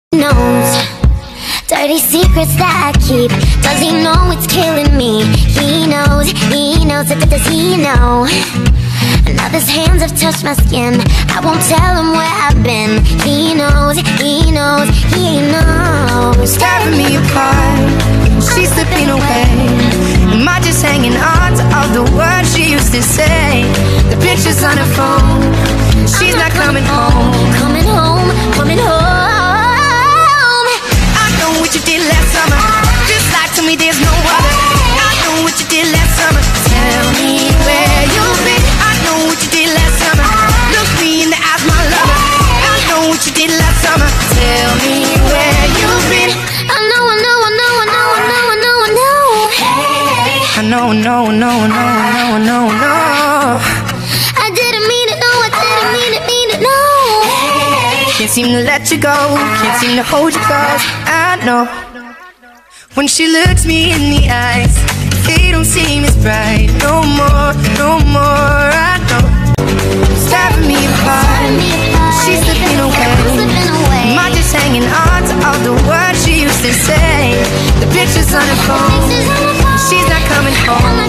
Knows dirty secrets that I keep. Does he know it's killing me? He knows that. Does he know? Another's hands have touched my skin. I won't tell him where I've been. He knows. Tearing me apart, she's slipping away. Am I just hanging on to all the words she used to say? The pictures on her phone, she's not coming home. Coming home. I know what you did last summer. Just like to me there's no other. I know what you did last summer. Tell me where you've been. I know what you did last summer. Look me in the eyes, my lover. I know what you did last summer. Tell me where you've been. I know. I know. I didn't mean it, no, I didn't mean it, no. Can't seem to let you go, can't seem to hold you close. I know when she looks me in the eyes, they don't seem as bright. No more. I know it's tearing me apart. She's slipping away. Am I just hanging on to all the words she used to say? The pictures on her phone, she's not coming home.